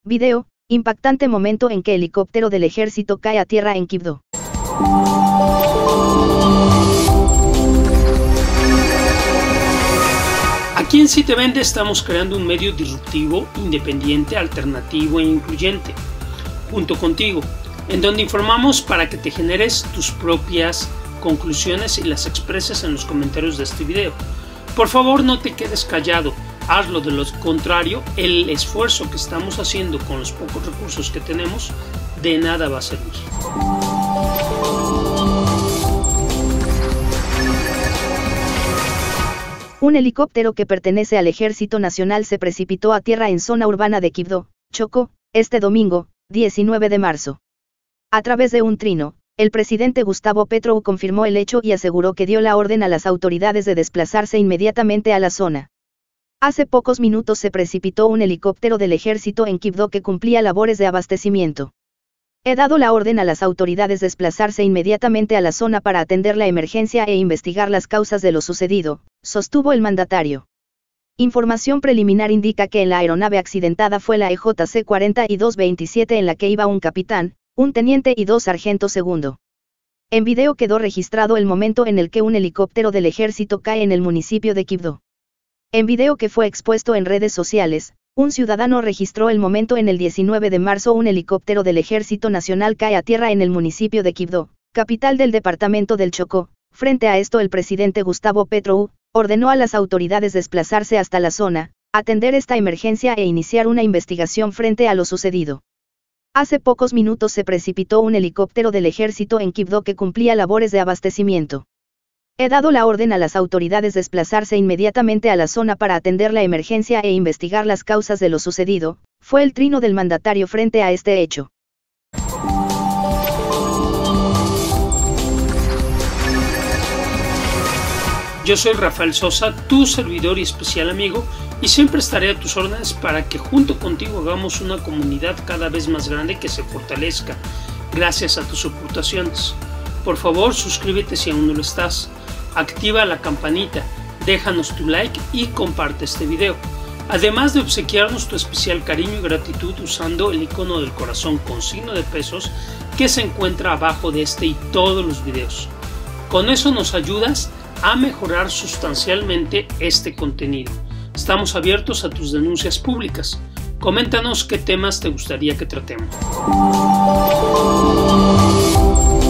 Video, impactante momento en que helicóptero del ejército cae a tierra en Quibdó. Aquí en Si Te Vende estamos creando un medio disruptivo, independiente, alternativo e incluyente, junto contigo, en donde informamos para que te generes tus propias conclusiones y las expreses en los comentarios de este video. Por favor, no te quedes callado, hazlo. De lo contrario, el esfuerzo que estamos haciendo con los pocos recursos que tenemos, de nada va a servir. Un helicóptero que pertenece al Ejército Nacional se precipitó a tierra en zona urbana de Quibdó, Chocó, este domingo, 19 de marzo. A través de un trino, el presidente Gustavo Petro confirmó el hecho y aseguró que dio la orden a las autoridades de desplazarse inmediatamente a la zona. Hace pocos minutos se precipitó un helicóptero del ejército en Quibdó que cumplía labores de abastecimiento. He dado la orden a las autoridades desplazarse inmediatamente a la zona para atender la emergencia e investigar las causas de lo sucedido, sostuvo el mandatario. Información preliminar indica que en la aeronave accidentada fue la EJC 4227 en la que iba un capitán, un teniente y 2 sargentos segundo. En video quedó registrado el momento en el que un helicóptero del ejército cae en el municipio de Quibdó. En video que fue expuesto en redes sociales, un ciudadano registró el momento en el 19 de marzo un helicóptero del Ejército Nacional cae a tierra en el municipio de Quibdó, capital del departamento del Chocó. Frente a esto el presidente Gustavo Petro ordenó a las autoridades desplazarse hasta la zona, atender esta emergencia e iniciar una investigación frente a lo sucedido. Hace pocos minutos se precipitó un helicóptero del ejército en Quibdó que cumplía labores de abastecimiento. He dado la orden a las autoridades desplazarse inmediatamente a la zona para atender la emergencia e investigar las causas de lo sucedido, fue el trino del mandatario frente a este hecho. Yo soy Rafael Sosa, tu servidor y especial amigo, y siempre estaré a tus órdenes para que junto contigo hagamos una comunidad cada vez más grande que se fortalezca, gracias a tus aportaciones. Por favor, suscríbete si aún no lo estás. Activa la campanita, déjanos tu like y comparte este video. Además de obsequiarnos tu especial cariño y gratitud usando el icono del corazón con signo de pesos que se encuentra abajo de este y todos los videos. Con eso nos ayudas a mejorar sustancialmente este contenido. Estamos abiertos a tus denuncias públicas. Coméntanos qué temas te gustaría que tratemos.